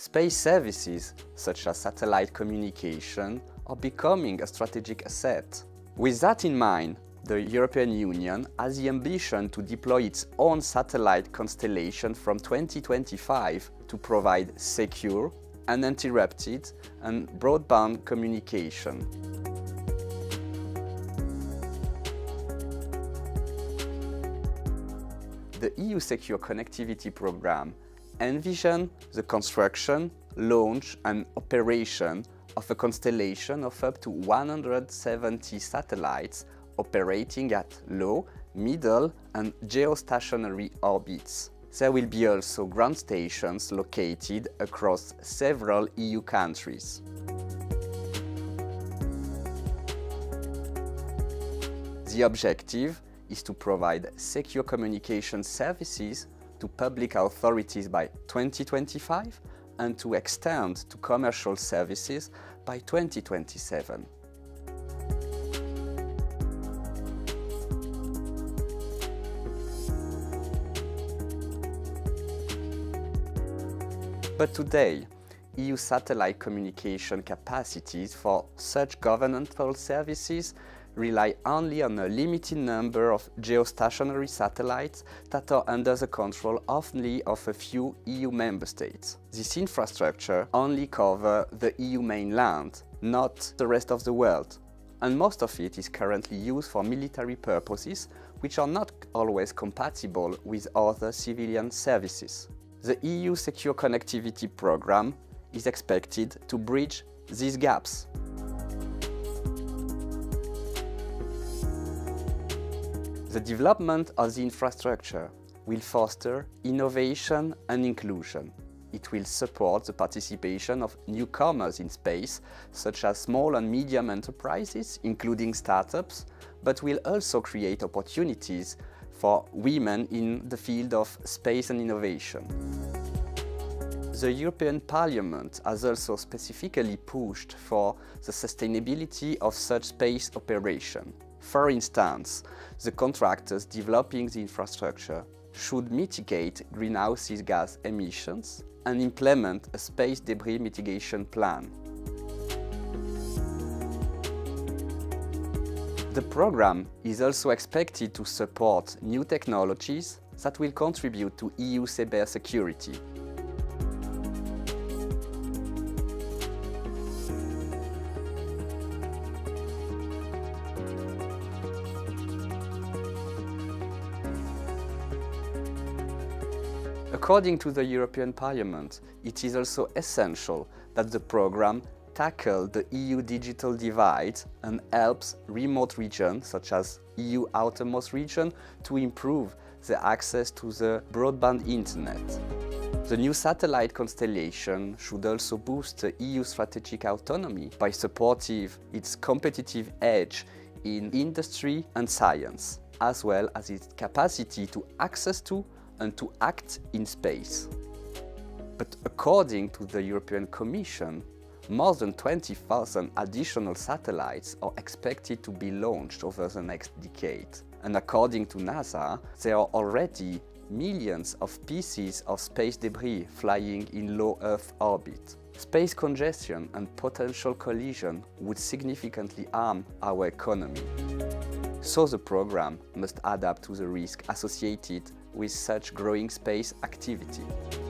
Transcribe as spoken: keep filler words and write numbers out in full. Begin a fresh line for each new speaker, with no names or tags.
Space services, such as satellite communication, are becoming a strategic asset. With that in mind, the European Union has the ambition to deploy its own satellite constellation from twenty twenty-five to provide secure, uninterrupted and broadband communication. The E U Secure Connectivity Programme envisions the construction, launch and operation of a constellation of up to one hundred seventy satellites operating at low, middle and geostationary orbits. There will be also ground stations located across several E U countries. The objective is to provide secure communication services to public authorities by twenty twenty-five and to extend to commercial services by twenty twenty-seven. But today, E U satellite communication capacities for such governmental services rely only on a limited number of geostationary satellites that are under the control only of a few E U member states. This infrastructure only covers the E U mainland, not the rest of the world, and most of it is currently used for military purposes, which are not always compatible with other civilian services. The E U Secure Connectivity Programme is expected to bridge these gaps. The development of the infrastructure will foster innovation and inclusion. It will support the participation of newcomers in space, such as small and medium enterprises, including startups, but will also create opportunities for women in the field of space and innovation. The European Parliament has also specifically pushed for the sustainability of such space operation. For instance, the contractors developing the infrastructure should mitigate greenhouse gas emissions and implement a space debris mitigation plan. The programme is also expected to support new technologies that will contribute to E U cybersecurity. According to the European Parliament, it is also essential that the programme tackle the E U digital divide and helps remote regions, such as E U outermost region, to improve the access to the broadband internet. The new satellite constellation should also boost the E U strategic autonomy by supporting its competitive edge in industry and science, as well as its capacity to access to and to act in space. But according to the European Commission, more than twenty thousand additional satellites are expected to be launched over the next decade. And according to NASA, there are already millions of pieces of space debris flying in low Earth orbit. Space congestion and potential collision would significantly harm our economy. So the programme must adapt to the risk associated with such growing space activity.